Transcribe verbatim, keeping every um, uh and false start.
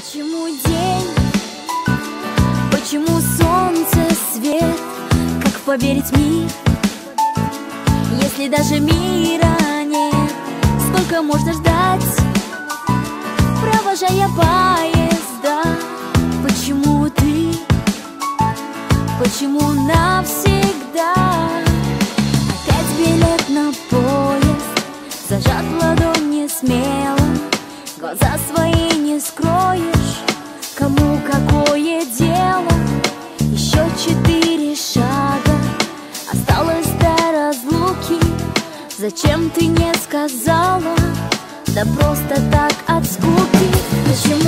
Почему день? Почему солнце, свет? Как поверить в мир, если даже мира нет? Сколько можно ждать, провожая поезда? Почему ты? Почему навсегда? Опять билет на поезд, зажат в ладони смело. Глаза свои не скроешь, кому какое дело? Еще четыре шага осталось до разлуки. Зачем ты не сказала? Да просто так от скуки. Почему